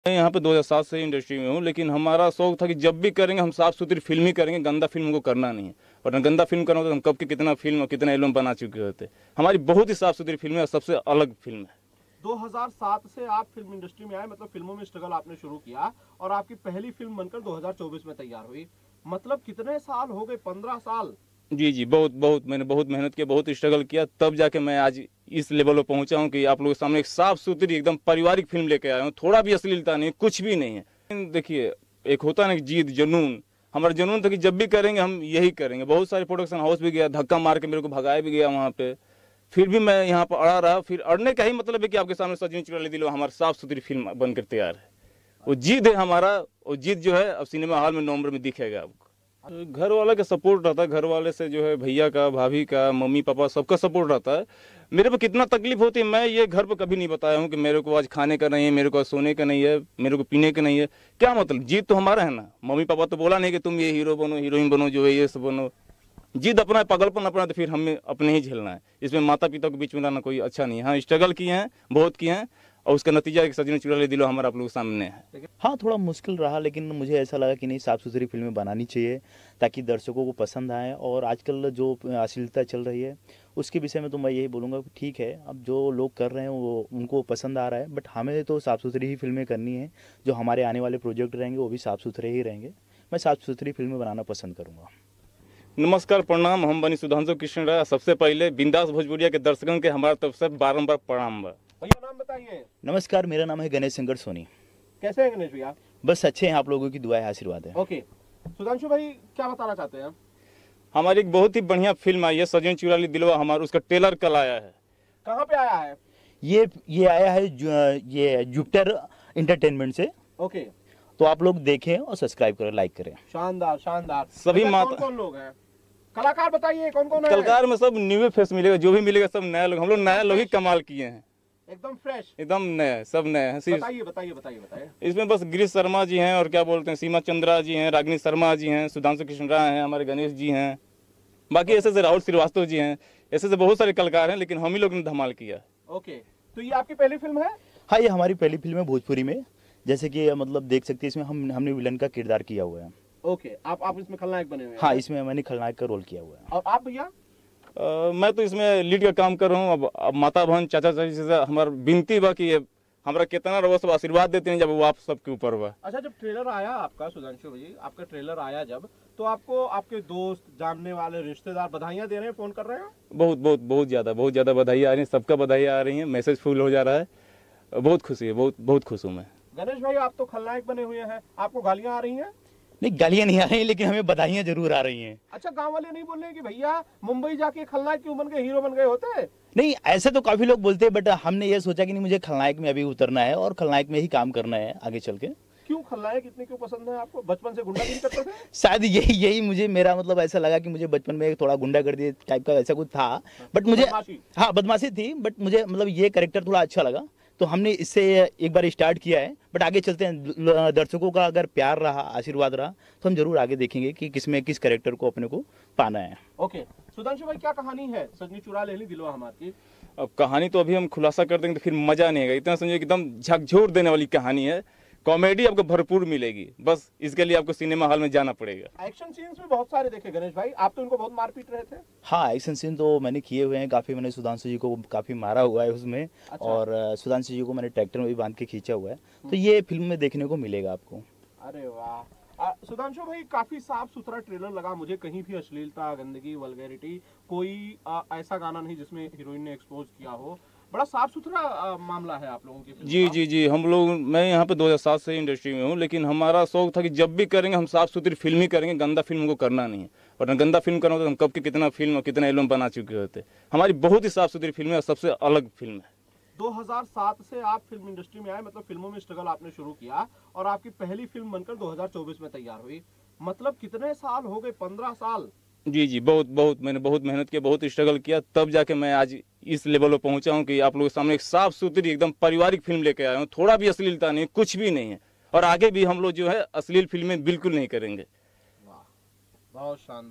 मैं यहाँ पे 2007 से इंडस्ट्री में हूँ, लेकिन हमारा शौक था कि जब भी करेंगे हम साफ सुथरी फिल्म ही करेंगे, गंदा फिल्म को करना नहीं है। और गंदा फिल्म करना होता तो हम कब के कितना फिल्म और कितना एल्बम बना चुके होते। हमारी बहुत ही साफ सुथरी फिल्म है और सबसे अलग फिल्म है। 2007 से आप फिल्म इंडस्ट्री में आए, मतलब फिल्मों में स्ट्रगल आपने शुरू किया और आपकी पहली फिल्म बनकर 2024 में तैयार हुई। मतलब कितने साल हो गए? 15 साल। जी, बहुत मैंने बहुत मेहनत किया, बहुत स्ट्रगल किया, तब जाके मैं आज इस लेवल पर पहुंचा हूं कि आप लोगों के सामने एक साफ सुथरी एकदम पारिवारिक फिल्म लेके आया हूं। थोड़ा भी अश्लीलता नहीं, कुछ भी नहीं है। देखिए, एक होता है ना जिद, जुनून। हमारा जुनून था कि जब भी करेंगे हम यही करेंगे। बहुत सारे प्रोडक्शन हाउस भी गया, धक्का मार के मेरे को भगाया भी गया वहाँ पे, फिर भी मैं यहाँ पर अड़ा रहा। फिर अड़ने का ही मतलब है कि आपके सामने सजनी चुरा ले दिलो हमारी साफ सुथरी फिल्म बनकर तैयार है। वो जिद है हमारा, वो जिद जो है अब सिनेमा हॉल में नवंबर में दिखेगा आपको। घर वाले का सपोर्ट रहता है, घर वाले से जो है भैया का, भाभी का, मम्मी पापा सबका सपोर्ट रहता है। मेरे पे कितना तकलीफ होती है मैं ये घर पर कभी नहीं बताया हूँ कि मेरे को आज खाने का नहीं है, मेरे को आज सोने का नहीं है, मेरे को पीने का नहीं है। क्या मतलब, जिद तो हमारा है ना। मम्मी पापा तो बोला नहीं कि तुम ये हीरो बनो, हीरोइन बनो, जो है ये सब बनो। जिद अपना है, पागलपन अपना, तो फिर हमें अपने ही झेलना है। इसमें माता पिता के बीच में रहना कोई अच्छा नहीं है। हाँ, स्ट्रगल किए हैं, बहुत किए हैं, और उसका नतीजा एक सजनी चुरा ले दिलो हमारा आप लोगों के सामने है। हाँ, थोड़ा मुश्किल रहा, लेकिन मुझे ऐसा लगा कि नहीं, साफ़ सुथरी फिल्में बनानी चाहिए ताकि दर्शकों को पसंद आए। और आजकल जो अश्लीलता चल रही है उसके विषय में तो मैं यही बोलूँगा कि ठीक है, अब जो लोग कर रहे हैं वो उनको पसंद आ रहा है, बट हमें तो साफ़ सुथरी ही फिल्में करनी है। जो हमारे आने वाले प्रोजेक्ट रहेंगे वो भी साफ़ सुथरे ही रहेंगे। मैं साफ़ सुथरी फिल्में बनाना पसंद करूँगा। नमस्कार, प्रणाम। हम बनी सुधांशु कृष्ण राय। सबसे पहले बिंदास भोजपुरिया के दर्शकों के हमारे तरफ से बारंबार प्रणाम। भैया नाम बताइए। नमस्कार, मेरा नाम है गणेश शंकर सोनी। कैसे हैं गणेश भैया? बस अच्छे हैं, आप लोगों की दुआ है, आशीर्वाद है। ओके, सुधांशु भाई क्या बताना चाहते हैं? हमारी एक बहुत ही बढ़िया फिल्म आई है, सजनी चुरा ली दिलवा हमारा। उसका ट्रेलर कल आया है। कहाँ पे आया है? ये आया है ये जुपिटर इंटरटेनमेंट से। ओके, तो आप लोग देखें और सब्सक्राइब करें, लाइक करें। शानदार शानदार। सभी कौन माता कौन लोग हैं? कलाकार बताइए, कौन कौन है? कलाकार में सब न्यू फेस मिलेगा, जो भी मिलेगा सब नया लोग। हम लोग नया लोग ही कमाल किए हैं, एकदम फ्रेश, एकदम नए, सब नए हैं। बताइए बताइए बताइए बताइए। इसमें बस गिरीश शर्मा जी हैं, और क्या बोलते हैं, सीमा चंद्रा जी हैं, रागिनी शर्मा जी हैं, सुधांशु कृष्ण राय हैं, हमारे गणेश जी हैं, बाकी ऐसे से राहुल श्रीवास्तव जी हैं, ऐसे से बहुत सारे कलाकार हैं, लेकिन हम ही लोग ने धमाल किया। ओके, तो ये आपकी पहली फिल्म है? हाँ, ये हमारी पहली फिल्म है भोजपुरी में। जैसे कि मतलब देख सकते हैं, इसमें हमने विलन का किरदार किया हुआ है। ओके, आप इसमें खलनायक बने हुए हैं? हाँ, इसमें मैंने खलनायक का रोल किया हुआ है। और आप भैया? मैं तो इसमें लीड का काम कर रहा हूँ। अब माता बहन चाचा चाची से हमारा विनती बा कि हमारा कितना रहो सब आशीर्वाद देते हैं, जब वो आप सबके ऊपर हुआ। अच्छा, जब ट्रेलर आया आपका, सुधांशु भाई आपका ट्रेलर आया जब, तो आपको आपके दोस्त, जानने वाले, रिश्तेदार बधाइयाँ दे रहे हैं, फोन कर रहे हैं? बहुत ज़्यादा बधाई आ रही हैं, सबका बधाई आ रही हैं, मैसेज फुल हो जा रहा है। बहुत खुशी है, बहुत खुश हूँ मैं। गणेश भाई, आप तो खलनायक बने हुए हैं, आपको गालियाँ आ रही हैं? नहीं, गालियाँ नहीं आ रही, लेकिन हमें बधाइयाँ जरूर आ रही हैं। अच्छा, गांव वाले नहीं बोल रहे कि भैया मुंबई जाके खलनायक क्यों बन गए, हीरो बन गए होते? नहीं, ऐसे तो काफी लोग बोलते हैं, बट हमने ये सोचा कि नहीं, मुझे खलनायक में अभी उतरना है और खलनायक में ही काम करना है आगे चल के। क्यों खलनायक इतने क्यों पसंद है आपको? बचपन से गुंडागिरी करते थे? शायद यही मुझे, मेरा मतलब ऐसा लगा कि मुझे बचपन में थोड़ा गुंडागर्दी टाइप का ऐसा कुछ था, बट मुझे, हाँ, बदमाशी थी, बट मुझे मतलब ये कैरेक्टर थोड़ा अच्छा लगा, तो हमने इससे एक बार स्टार्ट किया है। बट आगे चलते हैं, दर्शकों का अगर प्यार रहा, आशीर्वाद रहा, तो हम जरूर आगे देखेंगे कि किस कैरेक्टर को अपने को पाना है। ओके, सुधांशु भाई क्या कहानी है सजनी चुरा ले ली दिलवा हमारी? अब कहानी तो अभी हम खुलासा कर देंगे तो फिर मजा नहीं आएगा। इतना समझिए एकदम झकझोर देने वाली कहानी है। कॉमेडी आपको भरपूर मिलेगी, बस इसके लिए आपको सिनेमा हॉल में जाना पड़ेगा। एक्शन सीन्स भी बहुत सारे देखे गणेश भाई, आप तो इनको बहुत मार पीट रहे थे। हाँ, एक्शन सीन तो मैंने किए हुए हैं काफ़ी। मैंने सुधांशु जी को काफ़ी मारा हुआ है उसमें। अच्छा। और सुधांशु जी को मैंने ट्रैक्टर में भी बांध के खींचा हुआ है, तो ये फिल्म में देखने को मिलेगा आपको। अरे वाह, सुधांशु भाई काफी साफ सुथरा ट्रेलर लगा मुझे, कहीं भी अश्लीलता, गंदगी, वल्गैरिटी, कोई ऐसा गाना नहीं जिसमें हीरोइन ने एक्सपोज किया हो। बड़ा साफ सुथरा मामला है आप लोगों की। जी, हम लोग, मैं यहाँ पे 2007 से इंडस्ट्री में हूँ, लेकिन हमारा शौक था कि जब भी करेंगे हम साफ सुथरी फिल्म ही करेंगे, गंदा फिल्म को करना नहीं है। और गंदा फिल्म करना होता तो हम कब के कितना फिल्म और कितना एल्बम बना चुके होते। हमारी बहुत ही साफ सुथरी फिल्म है और सबसे अलग फिल्म है। 2007 से आप फिल्म इंडस्ट्री में आए, मतलब फिल्मों में स्ट्रगल आपने शुरू किया और आपकी पहली फिल्म बनकर 2024 में तैयार हुई। मतलब कितने साल हो गए? 15 साल। जी, बहुत मैंने बहुत मेहनत किया, बहुत स्ट्रगल किया, तब जाके मैं आज इस लेवल पर पहुंचा हूं कि आप लोगों के सामने एक साफ सुथरी एकदम पारिवारिक फिल्म लेके आया हूं। थोड़ा भी अश्लीलता नहीं, कुछ भी नहीं है, और आगे भी हम लोग जो है अश्लील फिल्में बिल्कुल नहीं करेंगे। वाह, बहुत शानदार।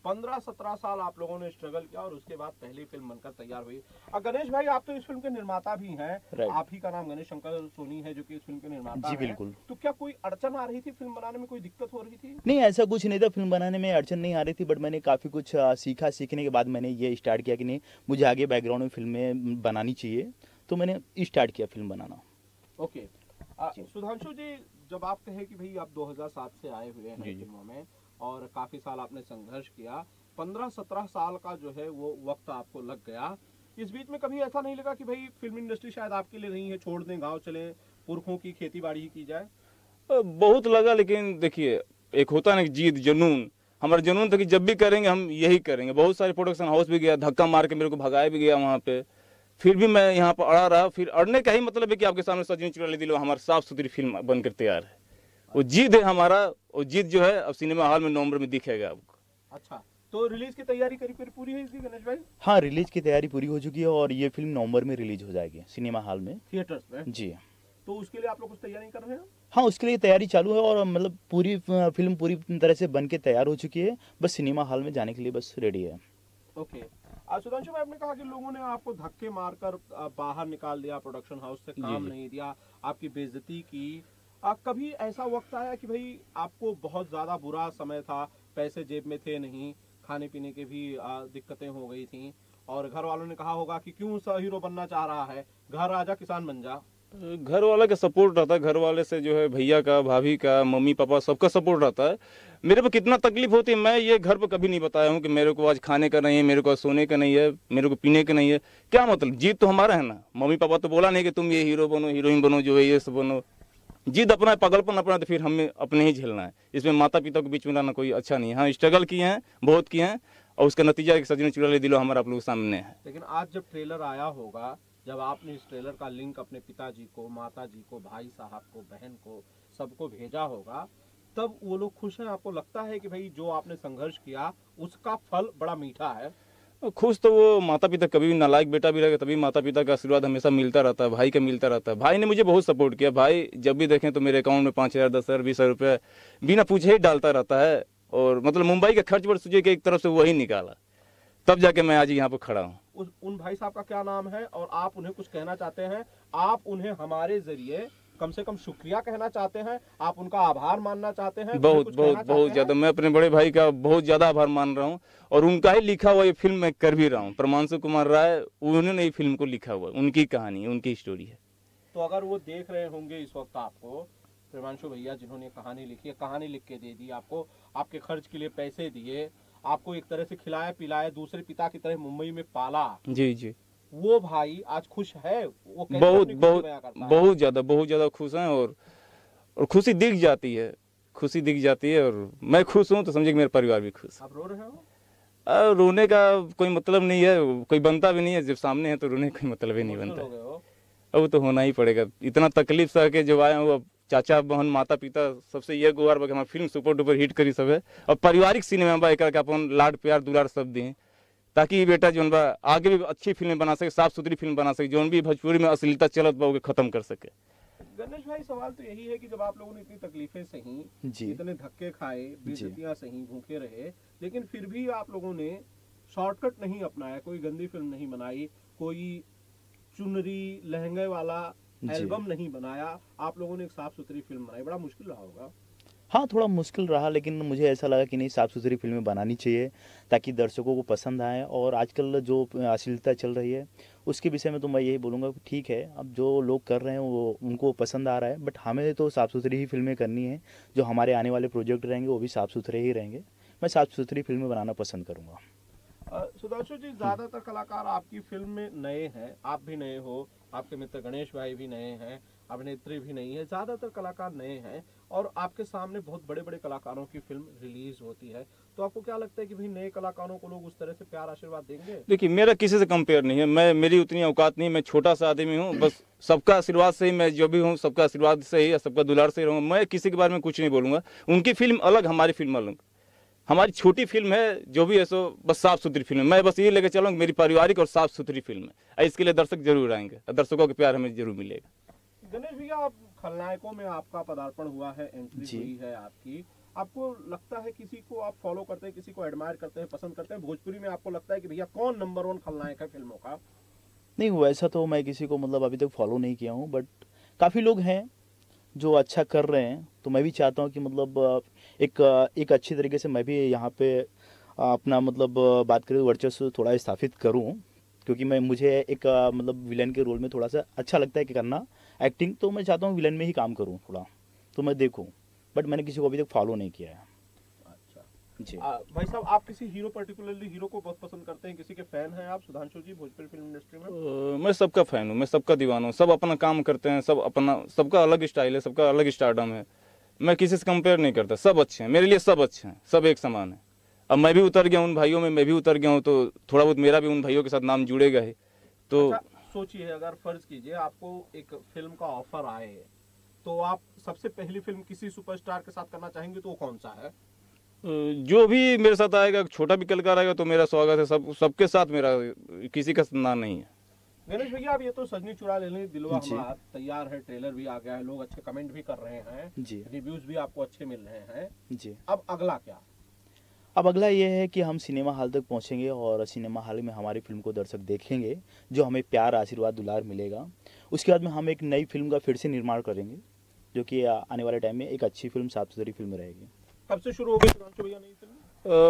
15-17 साल आप लोगों ने स्ट्रगल किया और उसके बाद पहली फिल्म बनकर तैयार हुई। गणेश भाई, आप तो इस फिल्म के निर्माता भी हैं। Right. आप ही का नाम गणेश शंकर सोनी है जो कि इस फिल्म के निर्माता जी हैं। बिल्कुल। तो क्या कोई अड़चन आ रही थी फिल्म बनाने में, कोई दिक्कत हो रही थी? नहीं, ऐसा कुछ नहीं था, फिल्म बनाने में अड़चन नहीं आ रही थी, बट मैंने काफ़ी कुछ सीखा। सीखने के बाद मैंने ये स्टार्ट किया कि नहीं, मुझे आगे बैकग्राउंड में फिल्में बनानी चाहिए, तो मैंने स्टार्ट किया फिल्म बनाना। ओके। सुधांशु जी, जब आप कहे कि भाई आप 2007 से आए हुए हैं फिल्मों में और काफी साल आपने संघर्ष किया, 15-17 साल का जो है वो वक्त आपको लग गया, इस बीच में कभी ऐसा नहीं लगा कि भाई फिल्म इंडस्ट्री शायद आपके लिए नहीं है, छोड़ दें, गांव चलें, पुरखों की खेती बाड़ी ही की जाए? बहुत लगा, लेकिन देखिए एक होता है ना जीत, जुनून। हमारा जुनून था कि जब भी करेंगे हम यही करेंगे। बहुत सारे प्रोडक्शन हाउस भी गया, धक्का मार के मेरे को भगाया भी गया वहाँ पे, फिर भी मैं यहाँ पर अड़ा रहा। फिर अड़ने का ही मतलब है कि आपके सामने सजनी चुरा दिलो हमारी साफ सुथरी फिल्म बनकर तैयार है। वो जीत है हमारा, वो जीत जो है अब सिनेमा हॉल में नवंबर में दिखेगा आपको। अच्छा, तो रिलीज की तैयारी करीब पूरी है इसकी गणेश भाई? हाँ, रिलीज की तैयारी पूरी हो चुकी है और ये फिल्म नवंबर में रिलीज हो जाएगी सिनेमा हॉल में, थिएटर्स में। जी। तो उसके लिए आप लोग कुछ तैयारी कर रहे हैं? हाँ, उसके लिए तैयारी चालू है और मतलब पूरी फिल्म पूरी तरह से बन के तैयार हो चुकी है, बस सिनेमा हॉल में जाने के लिए बस रेडी है। ओके। सुधांशु भाई, आपने कहा कि लोगों ने आपको धक्के मारकर बाहर निकाल दिया, प्रोडक्शन हाउस से काम नहीं दिया, आपकी बेइज्जती की। कभी ऐसा वक्त आया कि भाई आपको बहुत ज्यादा बुरा समय था, पैसे जेब में थे नहीं, खाने पीने के भी दिक्कतें हो गई थी और घर वालों ने कहा होगा कि क्यों सा हीरो बनना चाह रहा है, घर आजा किसान बन जा? घर वाले का सपोर्ट रहता है, घर वाले से जो है भैया का, भाभी का, मम्मी पापा सबका सपोर्ट रहता है। मेरे पे कितना तकलीफ होती है मैं ये घर पे कभी नहीं बताया हूँ कि मेरे को आज खाने का नहीं है, मेरे को आज सोने का नहीं है, मेरे को पीने का नहीं है। क्या मतलब, जीत तो हमारा है ना। मम्मी पापा तो बोला नहीं कि तुम ये हीरो बनो, हीरोइन बनो, जो है ये सब बनो। जिद अपना है, पागलपन अपना, तो फिर हमें अपने ही झेलना है। इसमें माता पिता के बीच में रहना कोई अच्छा नहीं है। हाँ, स्ट्रगल किए हैं, बहुत किए हैं, और उसका नतीजा एक सजनी चुरा दिलो हमारा आप लोगों के सामने है। लेकिन आज जब ट्रेलर आया होगा, जब आपने इस ट्रेलर का लिंक अपने पिताजी को, माताजी को, भाई साहब को, बहन को, सबको भेजा होगा, तब वो लोग खुश हैं? आपको लगता है कि भाई जो आपने संघर्ष किया उसका फल बड़ा मीठा है? खुश तो वो माता पिता कभी भी, नालायक बेटा भी रहेगा तभी माता पिता का आशीर्वाद हमेशा मिलता रहता है, भाई का मिलता रहता है। भाई ने मुझे बहुत सपोर्ट किया। भाई जब भी देखें तो मेरे अकाउंट में 5,000, 10,000, 20,000 रुपये बिना पूछे ही डालता रहता है। और मतलब मुंबई का खर्च पर सोचिए कि एक तरफ से वही निकाला, तब जाके मैं आज यहाँ पर खड़ा हूँ। उन भाई साहब का क्या नाम है और आप उन्हें कुछ कहना चाहते हैं? आप उन्हें हमारे जरिए कम से कम शुक्रिया कहना चाहते हैं? आप उनका आभार मानना चाहते हैं? बहुत ज्यादा मैं अपने बड़े भाई का बहुत ज्यादा आभार मान रहा हूँ, और उनका ही लिखा हुआ ये फिल्म मैं कर भी रहा हूँ। प्रमांशु कुमार राय, उन्होंने ये फिल्म को लिखा हुआ, उनकी कहानी, उनकी स्टोरी है। तो अगर वो देख रहे होंगे इस वक्त आपको, प्रेमांशु भैया जिन्होंने कहानी लिखी है, कहानी लिख के दे दी आपको, आपके खर्च के लिए पैसे दिए, आपको एक तरह से खिलाया पिलाया, दूसरे पिता की तरह मुंबई में पाला, जी जी, वो भाई आज खुश है? वो कैसे बहुत अपनी खुशी बहुत बयां करता है? बहुत ज्यादा खुश हैं, और खुशी दिख जाती है, खुशी दिख जाती है। और मैं खुश हूँ तो समझिए कि मेरा परिवार भी खुश है। आप रो रहे हो? रोने का कोई मतलब नहीं है, कोई बनता भी नहीं है। जब सामने है तो रोने का कोई मतलब ही नहीं बनता हो गए है। हो? अब तो होना ही पड़ेगा, इतना तकलीफ सह के जो आए हैं, चाचा बहन माता पिता सबसे ये गुहार बा कि हमारी फिल्म सुपर डुपर हिट करी सब है, और पारिवारिक सिनेमा बा एक अपन लाड प्यार दुलार सब दिए, ताकि ये बेटा जो बा आगे भी अच्छी फिल्म बना सके, साफ सुथरी फिल्म बना सके, जो भी भोजपुरी में अश्लीलता चलत बा खत्म कर सके। गणेश भाई, सवाल तो यही है कि जब आप लोगों ने इतनी तकलीफें सही, इतने धक्के खाए, बेइज्जतियां सही, भूखे रहे, लेकिन फिर भी आप लोगों ने शॉर्टकट नहीं अपनाया, कोई गंदी फिल्म नहीं बनाई, कोई चुनरी लहंगे वाला एल्बम नहीं बनाया, आप लोगों ने एक साफ सुथरी फिल्म बनाई। बड़ा मुश्किल रहा होगा? हाँ, थोड़ा मुश्किल रहा, लेकिन मुझे ऐसा लगा कि नहीं, साफ़ सुथरी फिल्में बनानी चाहिए ताकि दर्शकों को पसंद आए। और आजकल जो अश्लीलता चल रही है उसके विषय में तो मैं यही बोलूँगा कि ठीक है, अब जो लोग कर रहे हैं वो उनको पसंद आ रहा है, बट हमें तो साफ़ सुथरी ही फिल्में करनी है। जो हमारे आने वाले प्रोजेक्ट रहेंगे वो भी साफ़ सुथरे ही रहेंगे। मैं साफ़ सुथरी फिल्में बनाना पसंद करूँगा। सुधांशु जी, ज्यादातर कलाकार आपकी फिल्म में नए हैं, आप भी नए हो, आपके मित्र गणेश भाई भी नए हैं, अभिनेत्री भी नई है, ज्यादातर कलाकार नए हैं, और आपके सामने बहुत बड़े बड़े कलाकारों की फिल्म रिलीज होती है। तो आपको क्या लगता है कि भाई नए कलाकारों को लोग उस तरह से प्यार आशीर्वाद देंगे? देखिए, मेरा किसी से कंपेयर नहीं है, मेरी उतनी औकात नहीं है, मैं छोटा सा आदमी हूँ। बस सबका आशीर्वाद से ही मैं जो भी हूँ, सबका आशीर्वाद से ही या सबका दुलार से ही रहूँगा। मैं किसी के बारे में कुछ नहीं बोलूँगा। उनकी फिल्म अलग, हमारी फिल्म अलग। हमारी छोटी फिल्म है, जो भी है सो बस साफ सुथरी फिल्म है। मैं बस ये लेकर चलूँगा, मेरी पारिवारिक और साफ सुथरी फिल्म है। इसके लिए दर्शक जरूर आएंगे, दर्शकों का प्यार हमें जरूर मिलेगा। गणेश भैया, आप खलनायकों में आपका पदार्पण हुआ है, एंट्री हुई है आपकी, आपको लगता है किसी को आप फॉलो करते हैं, किसी को एडमायर करते हैं, पसंद करते हैं भोजपुरी में, आपको लगता है कि भैया कौन नंबर 1 खलनायक है फिल्मों का? नहीं, वैसा तो मैं किसी को मतलब अभी तक फॉलो नहीं किया हूँ, बट काफ़ी लोग हैं जो अच्छा कर रहे हैं। तो मैं भी चाहता हूँ कि मतलब एक अच्छी तरीके से मैं भी यहाँ पे अपना मतलब बात करें वर्चस्व थोड़ा स्थापित करूँ, क्योंकि मुझे एक मतलब विलन के रोल में थोड़ा सा अच्छा लगता है कि करना एक्टिंग। तो मैं चाहता हूँ विलन में ही काम करूँ थोड़ा, तो मैं देखूँ, बट मैंने किसी को अभी तक फॉलो नहीं किया है। अच्छा जी। भाई साहब, आप किसी हीरो पर्टिकुलरली हीरो को बहुत पसंद करते हैं, किसी के फैन हैं आप सुधांशु जी भोजपुरी फिल्म इंडस्ट्री में? मैं सबका फैन हूँ, मैं सबका दीवाना हूँ। सब अपना काम करते हैं, सब अपना, सबका अलग स्टाइल है, सबका अलग स्टारडम है। मैं किसी से कंपेयर नहीं करता, सब अच्छे हैं मेरे लिए, सब अच्छे हैं, सब एक समान है। अब मैं भी उतर गया उन भाइयों में, मैं भी उतर गया हूँ, तो थोड़ा बहुत मेरा भी उन भाइयों के साथ नाम जुड़ेगा ही। तो अच्छा, सोचिए अगर फर्ज कीजिए आपको एक फिल्म का ऑफर आए, तो आप सबसे पहली फिल्म किसी सुपरस्टार के साथ करना चाहेंगे, तो वो कौन सा है? जो भी मेरे साथ आएगा, छोटा भी कलाकार आएगा तो मेरा स्वागत है। सबके साथ मेरा किसी का ना नहीं है। गणेश भैया, अब ये तो सजनी चुरा लेने दिलवा जी। हमारा तैयार है, ट्रेलर भी आ गया है, लोग अच्छे कमेंट भी कर रहे हैं जी। रिव्यूज भी आपको अच्छे मिल रहे हैं जी। अब अगला क्या? अब अगला ये है कि हम सिनेमा हॉल तक पहुंचेंगे और सिनेमा हॉल में हमारी फिल्म को दर्शक देखेंगे, जो हमें प्यार, आशीर्वाद, दुलार मिलेगा। उसके बाद में हम एक नई फिल्म का फिर से निर्माण करेंगे, जो कि आने वाले टाइम में एक अच्छी फिल्म, साफ सुथरी फिल्म रहेगी। कब से शुरू होगी सुधांशु भैया नई फिल्म?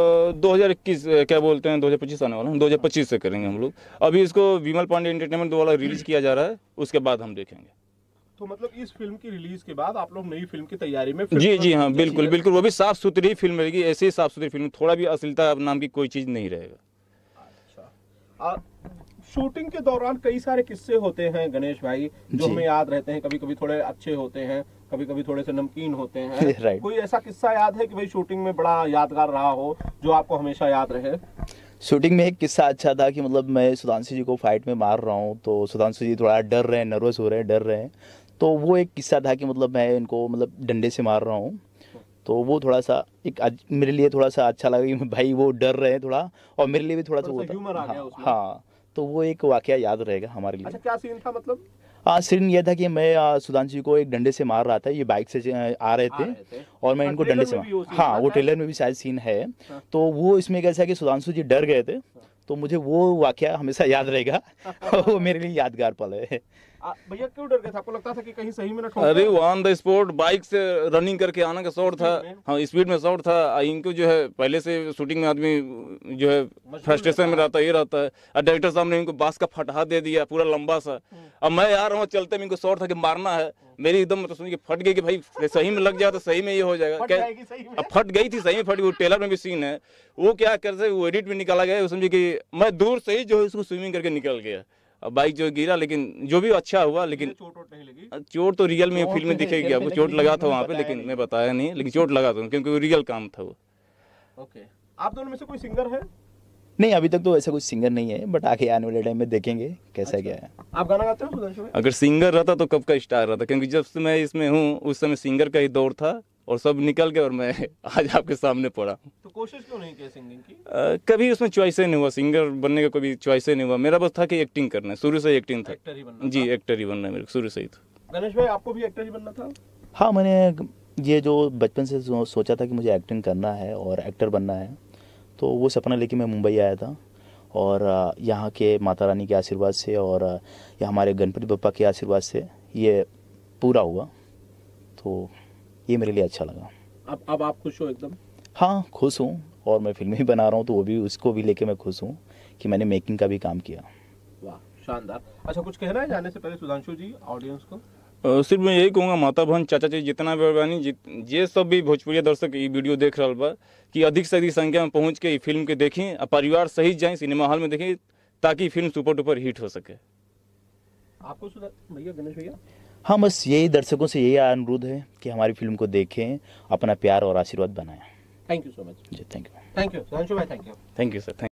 2021 क्या बोलते हैं, 2025 आने वाला है, 2025 से करेंगे हम लोग। अभी इसको विमल पांडे एंटरटेनमेंट वाला रिलीज किया जा रहा है, उसके बाद हम देखेंगे। तो मतलब इस फिल्म की रिलीज के बाद आप लोग नई फिल्म की तैयारी में जी जी हाँ, बिल्कुल बिल्कुल, वो भी साफ सुथरी फिल्म रहेगी, ऐसी ही साफ सुथरी फिल्म, थोड़ा भी अश्लीलता नाम की कोई चीज नहीं रहेगा। अच्छा, शूटिंग के दौरान कई सारे किस्से होते हैं गणेश भाई, जो हमें याद रहते हैं। कभी कभी थोड़े अच्छे होते हैं, कभी कभी थोड़े से नमकीन होते हैं। Right. कोई ऐसा किस्सा याद है कि भाई शूटिंग में बड़ा यादगार रहा हो, जो आपको हमेशा याद रहे? शूटिंग में एक किस्सा अच्छा था कि मतलब मैं सुधांशु जी को फाइट में मार रहा हूँ, तो सुधांशु जी थोड़ा डर रहे हैं, नर्वस हो रहे हैं, डर रहे हैं। तो वो एक किस्सा था कि मतलब मैं इनको मतलब डंडे से मार रहा हूँ, तो वो थोड़ा सा मेरे लिए थोड़ा सा अच्छा लगा कि भाई वो डर रहे हैं थोड़ा, और मेरे लिए भी थोड़ा सा ह्यूमर आ गया हाँ, उसमें। हाँ, तो वो एक वाकया याद रहेगा हमारे लिए। अच्छा, क्या सीन था मतलब? सीन ये था कि मैं सुधांशु जी को एक डंडे से मार रहा था, ये बाइक से आ रहे थे और मैं इनको डंडे से हाँ, वो ट्रेलर में भी शायद सीन है। तो वो इसमें कैसा है कि सुधांशु जी डर गए थे, तो मुझे वो वाकया हमेशा याद रहेगा। वो मेरे लिए यादगार पल है। भैया क्यों डर गए थे? आपको लगता था कि कहीं सही में ना ठोक अरे जाए? वो ऑन द स्पॉट बाइक से रनिंग करके आना का शॉट था। हाँ, स्पीड में शॉट था। इनको जो है पहले से शूटिंग में आदमी जो है फ्रस्ट्रेशन में रहता है, ये रहता है। और डायरेक्टर साहब ने इनको बांस का फटहा दे दिया पूरा लंबा सा। अब मैं आ रहा हूँ चलते में, इनको शॉट था कि मारना है, मेरी एकदम तो सुन के फट गई कि भाई सही में लग जाए तो सही में ये हो जाएगा। अब फट गई थी, सही में फट गई। वो ट्रेलर में भी सीन है, वो क्या करते, वो एडिट में निकाला गया, समझे कि मैं दूर से ही जो है उसको स्विमिंग करके निकल गया। अब बाइक जो गिरा, लेकिन जो भी अच्छा हुआ। लेकिन चोट नहीं लगी? चोट तो रियल में फिल्म में दिखेगी आपको, चोट लगा था वहाँ पे, लेकिन मैं बताया नहीं, लेकिन चोट लगा था क्योंकि वो रियल काम था वो। ओके, आप दोनों में से कोई सिंगर है? नहीं, अभी तक तो ऐसा कुछ सिंगर नहीं है, बट आगे आने वाले टाइम में देखेंगे कैसा क्या है। आप गाना गाते हो सुधांशु भाई? अगर सिंगर रहता तो कब का स्टार रहता, क्योंकि जब से मैं इसमें हूँ उस समय सिंगर का ही दौर था और सब निकल गए और मैं आज आपके सामने पड़ा। तो कोशिश क्यों नहीं की सिंगिंग की? कभी उसमें चॉइस नहीं हुआ, सिंगर बनने का कोई चॉइस नहीं हुआ। मेरा बस था कि एक्टिंग करना है, शुरू से एक्टिंग था। एक्टर ही बनना जी, एक्टर ही बनना है मेरे को शुरू से ही था। गणेश भाई, आपको भी एक्टर ही बनना था? हाँ, मैंने ये जो बचपन से सोचा था कि मुझे एक्टिंग करना है और एक्टर बनना है, तो वो सपना लेके मैं मुंबई आया था। और यहाँ के माता रानी के आशीर्वाद से और यहाँ हमारे गणपति बप्पा के आशीर्वाद से ये पूरा हुआ, तो ये मेरे लिए अच्छा लगा। अब आप खुश हो एकदम? हाँ, खुश हूँ, और मैं फिल्में भी बना रहा हूँ, तो वो भी उसको भी लेके मैं खुश हूँ कि मैंने मेकिंग का भी काम किया। वाह, शानदार। अच्छा, कुछ कहना है जाने से पहले सुधांशु जी ऑडियंस को? सिर्फ मैं यही कहूँगा, माता बहन चाचा जी जितना भी बानी ये सब भी भोजपुरी दर्शक ये वीडियो देख रहा बा, कि अधिक से अधिक संख्या में पहुँच के फिल्म के देखें और परिवार सहित जाएं सिनेमा हॉल में देखें, ताकि फिल्म सुपर डुपर हिट हो सके। आपको भैया, गणेश भैया? हाँ, बस यही दर्शकों से यही अनुरोध है कि हमारी फिल्म को देखें, अपना प्यार और आशीर्वाद बनाएं। Thank you so much ji, thank you. Thank you Sudhanshu भाई, thank you. Thank you sir.